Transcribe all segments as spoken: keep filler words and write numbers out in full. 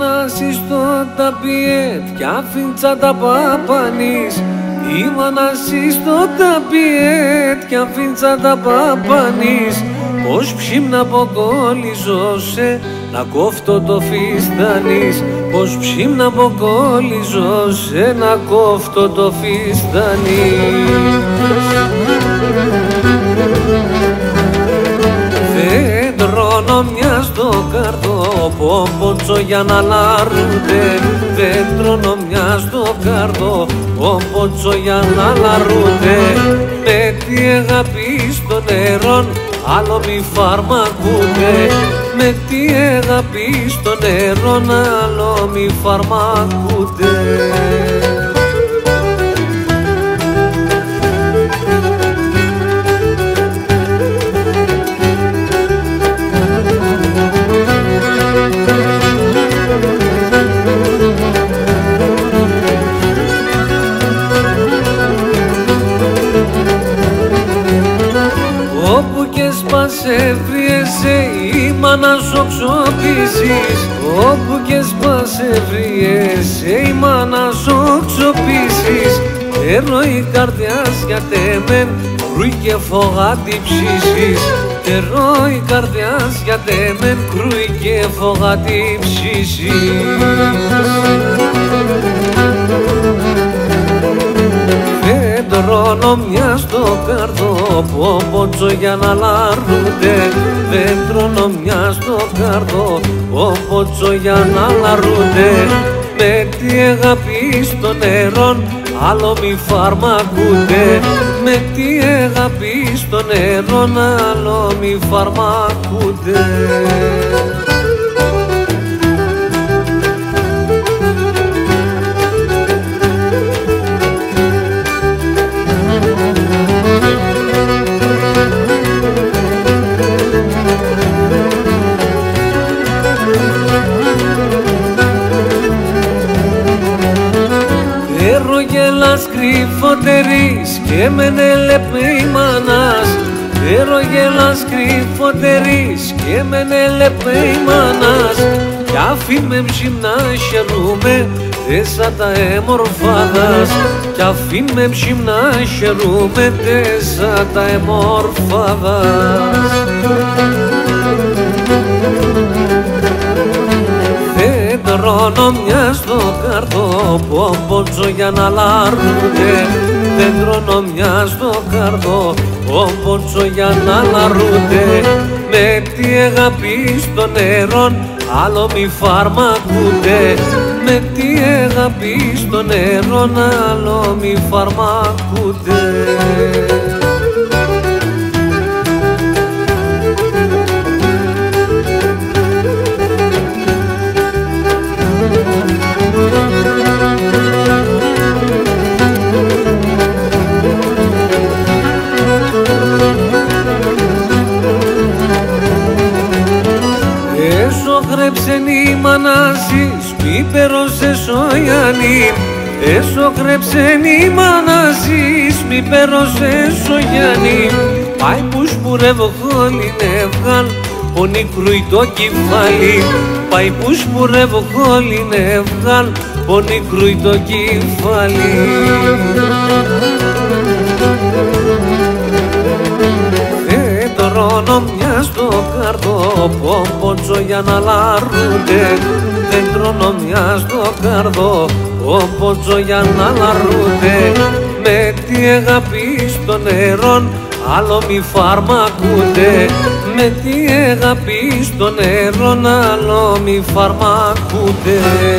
μανάση στο ταπιέτ κι αφήντσα τα παπανείς. Η μανάση στο ταπιέτ κι αφήντσα τα παπανείς. Πως ψήμνα αποκόλλιζωσε να κόφτω το φιστανείς. Πως ψήμνα αποκόλλιζωσε να κόφτω το φιστανείς. Δεν τρώνω μια στο καρδό πόμποτσο για να λαρούνται. Δεν τρώνω μια στο καρδό πόμποτσο για να λαρούνται. Με τη αγάπη στο νερό άλλο μη φαρμακούνται. Με τη αγάπη στο νερό άλλο μη φαρμακούνται. Όπου και σπάσε βριέσαι η μάνα σου ξοπίσεις. Όπου και σπάσε βριέσαι η μάνα σου ξοπίσεις. Τερόι καρδιάς για τέμεν κρούι και φωγά τη ψήσεις. Τερόι καρδιάς για τέμεν κρούι και φωγά τη ψήσεις. Δεν τρώνω μια στο καρδό πόμποτσο για να λαρούνται. Δεν τρώνω μια στο καρδό πόμποτσο για να λαρούνται. Με τη αγάπη στο νερό άλλο μη φαρμακούνται. Με τη αγάπη στο νερό άλλο μη φαρμακούνται. Ερογελάς κρυφότερης και μενε λεπέ η μάνας. Ερογελάς κρυφότερης και μενε λεπέ η μάνας. Κι αφήν με ψημνά χαιρούμε τέσα τα εμορφάδας. Κι αφήν με ψημνά χαιρούμε τέσα τα εμορφάδας. Δεν τρώνω μια στο καρδό πόμποτσο για να λαρούνται. Δεν τρώνω μια στο καρδό πόμποτσο για να λαρούνται. Με τη αγάπη στο νερό άλλο μη φαρμακούνται. Με τη αγάπη στο νερό άλλο μη φαρμακούνται. Έσωχρεψεν η μανάσης μη περώσες ο Γιάννη. Έσωχρεψεν η μανάσης μη περώσες ο Γιάννη. Πάει που σπουρεύω χόλινεύγαν πονικρούει το κεφάλι. Πάει που σπουρεύω χόλινεύγαν πονικρούει το κεφάλι. Τρώνω μια στο καρδό πόμποτσο για να λαρούνται. Δεν τρώνω μια στο καρδό πόμποτσο για να λαρούνται. Με τη αγάπη στο νερό άλλο μη φαρμακούνται. Με τη αγάπη στο νερό άλλο μη φαρμακούνται.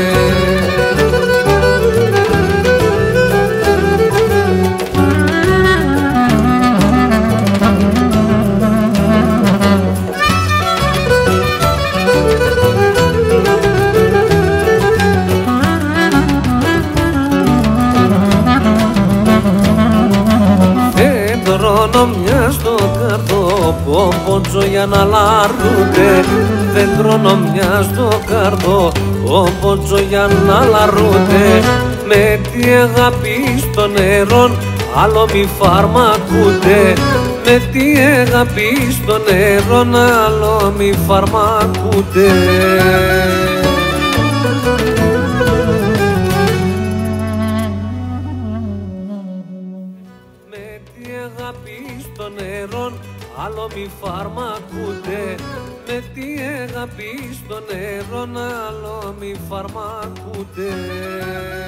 Τρώνω μια στο καρδό πόμποτσο για να λαρούνται. Δεν τρώνω μια στο καρδό πόμποτσο για να λαρούνται. Με τη αγάπη στο νερό άλλο μη φαρμακούνται. Με τη αγάπη στο νερό άλλο μη φαρμακούνται. τη αγάπη στο νερό άλλο μη φαρμακούτε, με τη αγάπη στο νερό άλλο μη φαρμακούτε.